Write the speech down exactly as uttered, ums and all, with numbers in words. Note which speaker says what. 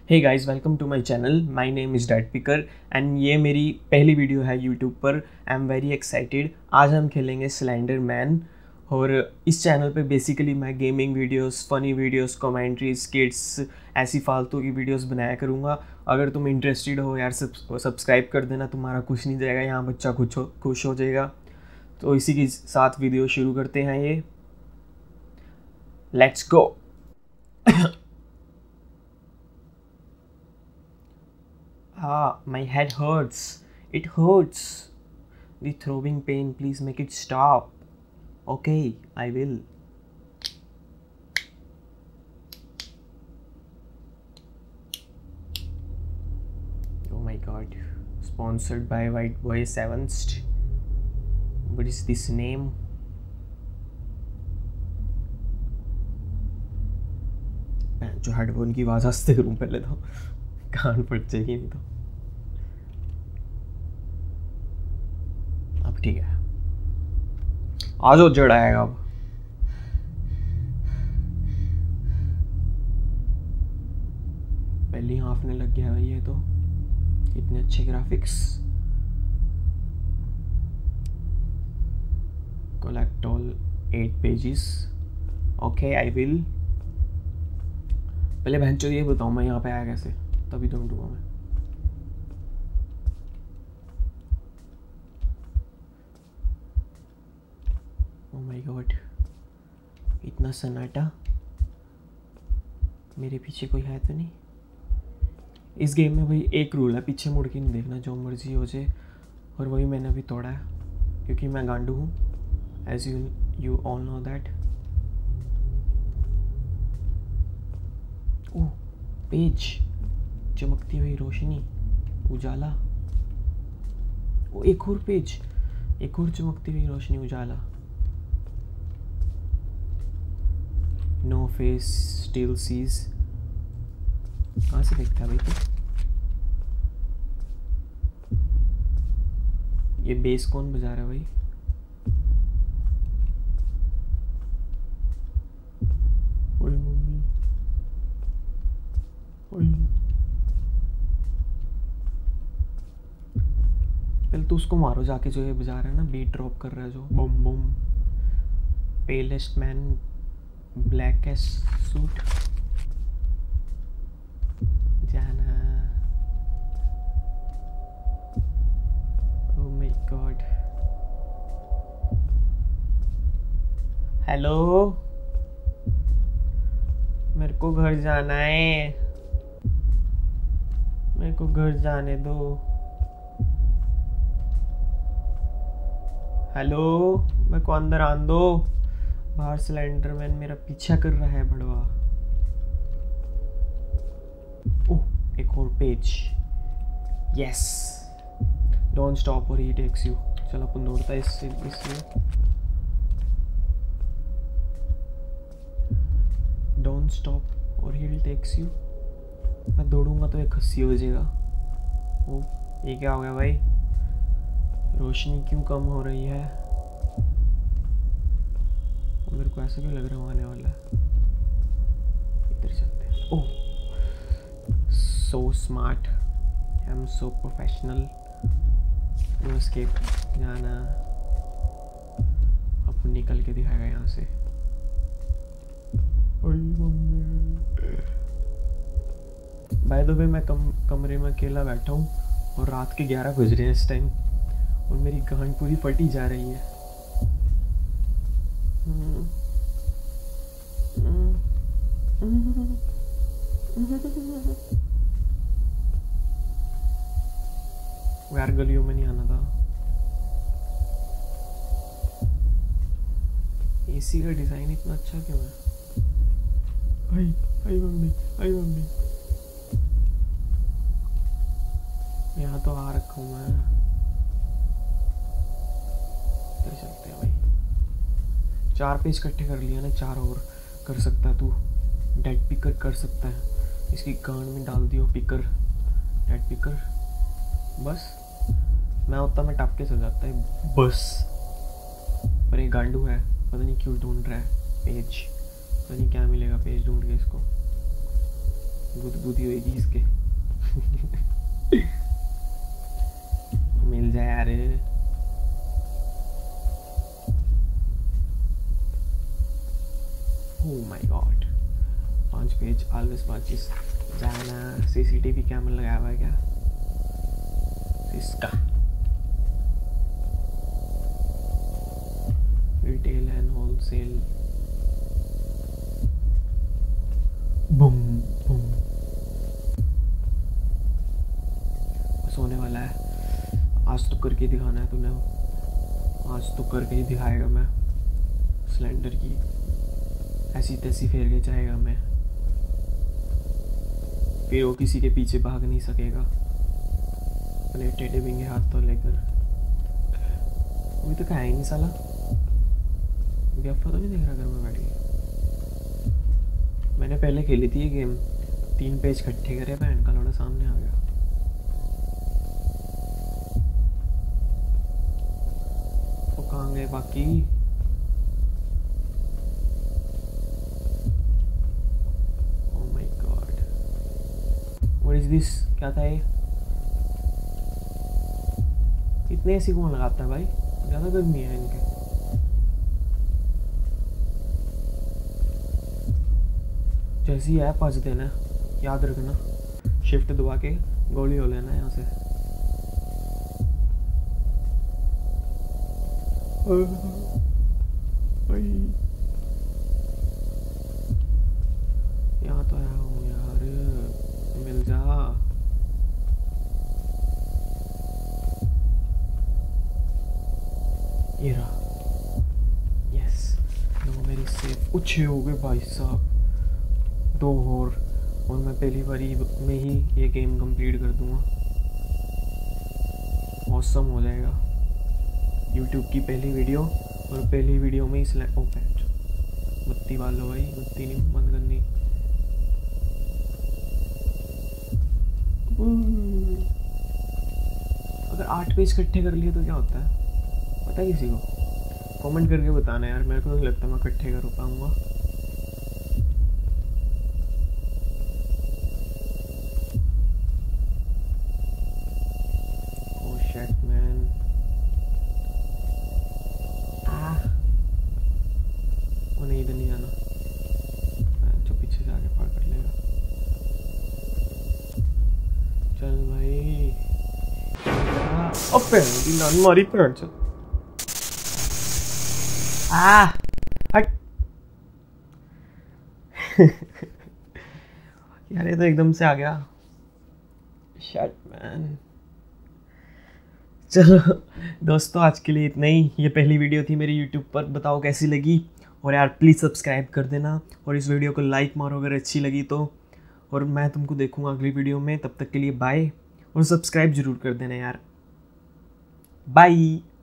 Speaker 1: Hey guys, welcome to my channel. My name is dead picker and ये मेरी पहली video है YouTube पर। I am very excited. आज हम खेलेंगे स्लेंडर मैन और इस चैनल पे बेसिकली मैं gaming videos, funny videos, commentaries, skits, ऐसी फालतू की वीडियोस बनाया करूँगा। अगर तुम इंटरेस्टेड हो यार, सब सब्सक्राइब कर देना, तुम्हारा कुछ नहीं जाएगा, यहाँ बच्चा कुछ हो खुश हो जाएगा। तो इसी के साथ वीडियो शुरू करते हैं। ये let's go. Ah, my head hurts. It hurts. The throbbing pain, please make it stop. Okay, I will. Oh my god. Sponsored by White Boy Seventh. What is this name? जो headphone की आवाज़ आस्ते करूँ पहले तो कान फट जाएगी, नहीं तो अब ठीक है। आज वो जड़ आएगा। अब पहले ही हाफने लग गया भाई, ये तो इतने अच्छे graphics. Collect all eight pages. Okay, I will. पहले बहन चो ये बताऊँ मैं यहाँ पे आया कैसे, तभी तो ढूंढूंगा मैं। ओह माय गॉड, इतना सन्नाटा। मेरे पीछे कोई है तो नहीं। इस गेम में भाई एक रूल है, पीछे मुड़ के नहीं देखना, जो मर्जी हो जाए। और वही मैंने अभी तोड़ा है क्योंकि मैं गांडू हूँ, as you you all know that. Oh, page, चमकती हुई रोशनी, उजाला। ओ एक और पेज, एक और चमकती हुई रोशनी, उजाला। No face still sees. कहाँ से देखता है भाई तू? ये बेस कौन बजा रहा है भाई? ओए मम्मी, पहले तो उसको मारो जाके, जो ये बजा रहा है ना, बीट ड्रॉप कर रहा है जो, बम बम। पेलेस्ट मैन, ब्लैक सूट, जाना। Oh my God. हेलो, मेरे को घर जाना है, मेरे को घर जाने दो। हेलो, मेरे को अंदर आन दो। बाहर स्लेंडरमैन मेरा पीछा कर रहा है बड़वा। ओह, एक और पेज। यस, डोंट स्टॉप और ही टेक्स यू। चलो अपन दौड़ता है इससे इसलिए। डोंट स्टॉप और ही टेक्स यू। मैं दौड़ूंगा तो एक खस्सी हो जाएगा। ओ, ये क्या हो गया भाई? रोशनी क्यों कम हो रही है? मेरे को ऐसा क्यों लग रहा है आने वाला है? इधर चलते हैं। Oh, so smart, I am so professional. No escape, जाना। अब निकल के दिखाएगा यहाँ से। बाय द वे, मैं कम कमरे में अकेला बैठा हूँ और रात के ग्यारह बज रहे हैं इस टाइम, और मेरी गांड पूरी फटी जा रही है। यार गलियों में नहीं आना था। एसी का डिजाइन इतना अच्छा क्यों है? आई आई मम्मी, आई मम्मी। यहाँ तो आ रखा हूँ मैं। इधर चलते हैं भाई। चार पेज इकट्ठे कर लिया ना, चार और कर सकता है तू। डेड पिकर कर सकता है। इसकी गांड में डाल दियो पिकर, डेड पिकर। बस मैं उतना में टप के चल जाता है बस। पर ये गांडू है, पता नहीं क्यों ढूंढ रहा है पेज। पता नहीं क्या मिलेगा पेज ढूंढ के इसको। बुद्धबुद्धि होगी इसके। मिल जाए यार। ओह माय गॉड, पांच पेज ऑलवेज पच्चीस जाना। सीसीटीवी कैमरा लगाया हुआ है क्या इसका? Retail and wholesale. Boom boom. सोने वाला है। आज तो करके दिखाना है तूने। आज तो करके ही दिखाएगा मैं। स्लेंडर की ऐसी तैसी फेर के जाएगा मैं, फिर वो किसी के पीछे भाग नहीं सकेगा अपने टेढ़े बिंगे हाथ तो लेकर। अभी तो खाया ही नहीं साला। गफ्फा तो नहीं देख रहा घर में बैठ के। मैंने पहले खेली थी ये गेम, तीन पेज इकट्ठे करे, बहन का लौड़ा सामने आ गया। वो कहाँ गए बाकी? Oh my god, what is this? क्या था ये? इतने ऐसी कौन लगाता है भाई? ज़्यादा गर्मी है इनके। जैसी है पच देना, याद रखना। शिफ्ट दबा के गोली हो लेना यहाँ से। यहाँ तो आया हूँ यार, मिल जा। ये रहा, यस। नो मेरी सेफ। अच्छे हो गए भाई साहब, दो और और मैं पहली बारी में ही ये गेम कंप्लीट कर दूंगा। ऑसम हो जाएगा। यूट्यूब की पहली वीडियो, और पहली वीडियो में ही ओ पैच। बत्ती वालो भाई, बत्ती नहीं बंद करनी। अगर आठ पेज इकट्ठे कर लिए तो क्या होता है पता है किसी को? कमेंट करके बताना यार, मेरे को नहीं लगता मैं इकट्ठे कर पाऊंगा। मैन आ वो नहीं, इधर नहीं जाना, जो पीछे से आगे पार कर लेगा। चल भाई, अबे लान मारी पैर। चल आ हट। यार ये तो एकदम से आ गया। Shit man. चलो दोस्तों, आज के लिए इतना ही। ये पहली वीडियो थी मेरी यूट्यूब पर, बताओ कैसी लगी। और यार प्लीज़ सब्सक्राइब कर देना, और इस वीडियो को लाइक मारो अगर अच्छी लगी तो। और मैं तुमको देखूँगा अगली वीडियो में, तब तक के लिए बाय। और सब्सक्राइब ज़रूर कर देना यार। बाय।